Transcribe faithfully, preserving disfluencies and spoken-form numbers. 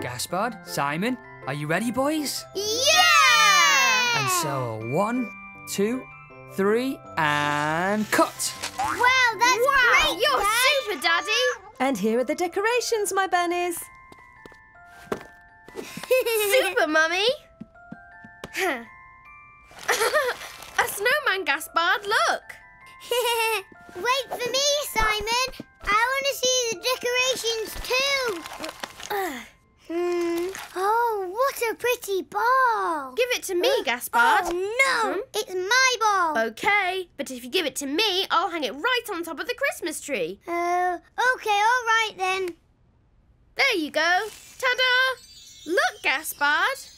Gaspard, Simon, are you ready, boys? Yeah! And so, one, two, three, and cut! Wow, that's wow, great, you're Dad. super, Daddy. And here are the decorations, my bunnies. Super, Mummy. A snowman, Gaspard, look. Wait for me, Simon. I want to see the decorations too. hmm. Oh, what a pretty ball. Give it to me, Gaspard. Oh, no. Hmm? It's my ball. Okay, but if you give it to me, I'll hang it right on top of the Christmas tree. Oh, okay, all right then. There you go. Ta-da! Look, Gaspard.